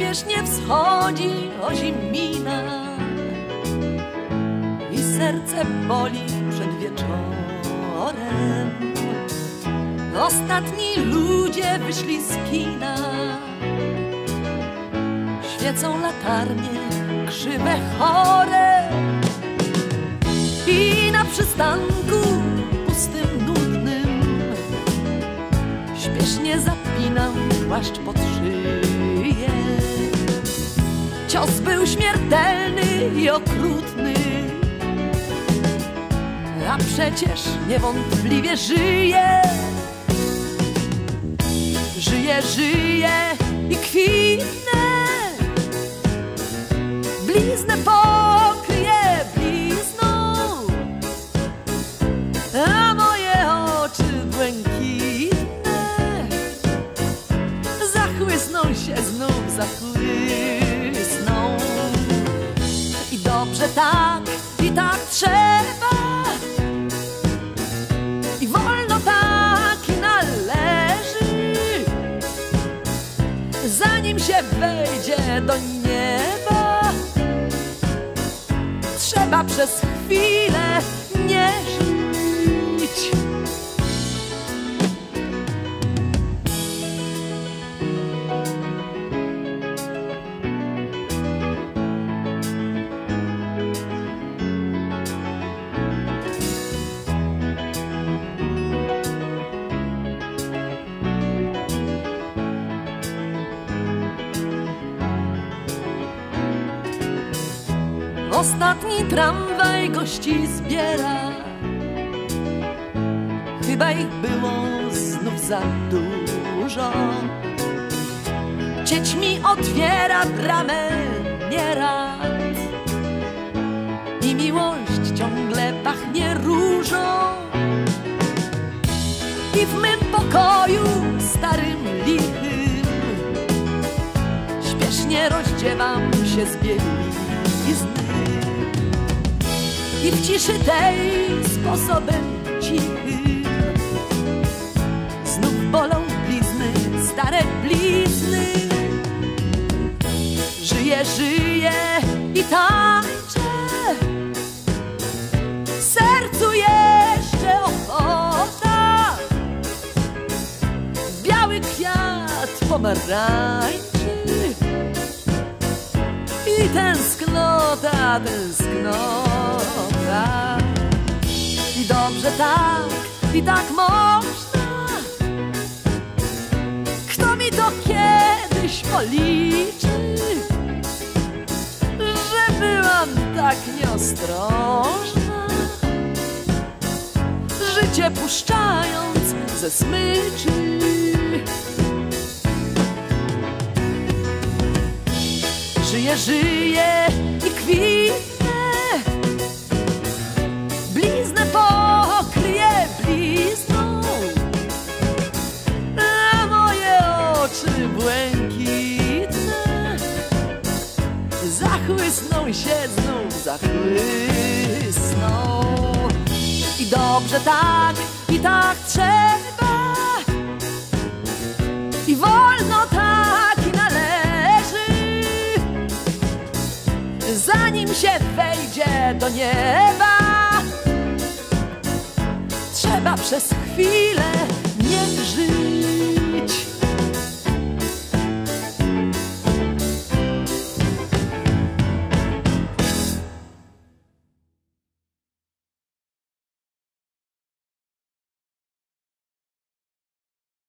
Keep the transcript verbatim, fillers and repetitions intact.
śpiesznie wschodzi ozimina i serce boli przed wieczorem. Ostatni ludzie wyszli z kina, świecą latarnie krzywe, chore i na przystanku pustym, nudnym śpiesznie zapinam płaszcz pod szyję. Cios był śmiertelny i okrutny, a przecież niewątpliwie żyję. Żyję, żyję i kwitnę, bliznę pokryję blizną, a moje oczy błękitne zachłysną się, znów zachłysną. I dobrze tak, i tak trzeba, i wolno tak, i należy, zanim się wejdzie do nieba. Trzeba przez chwilę nie żyć. Ostatni tramwaj gości zbiera, chyba ich było znów za dużo. Dziećmi otwiera bramę nierad i miłość ciągle pachnie różą. I w mym pokoju starym, lichym śpiesznie rozdziewam się z bielizny. I w ciszy tej sposobem cichym znów bolą blizny, stare blizny. Żyję, żyję i tańczę, sercu jeszcze ochota. Biały kwiat pomarańczy i tęsknota, tęsknota. I dobrze tak, i tak można. Kto mi to kiedyś policzy, że byłam tak nieostrożna, życie puszczając ze smyczy. Żyję, żyję i kwitnę, bliznę pokryję blizną, a moje oczy błękitne zachłysną się, znów zachłysną. I dobrze tak, i tak trzeba, i wolno tak, i należy, zanim się wejdzie do nieba. Trzeba przez chwilę nie żyć.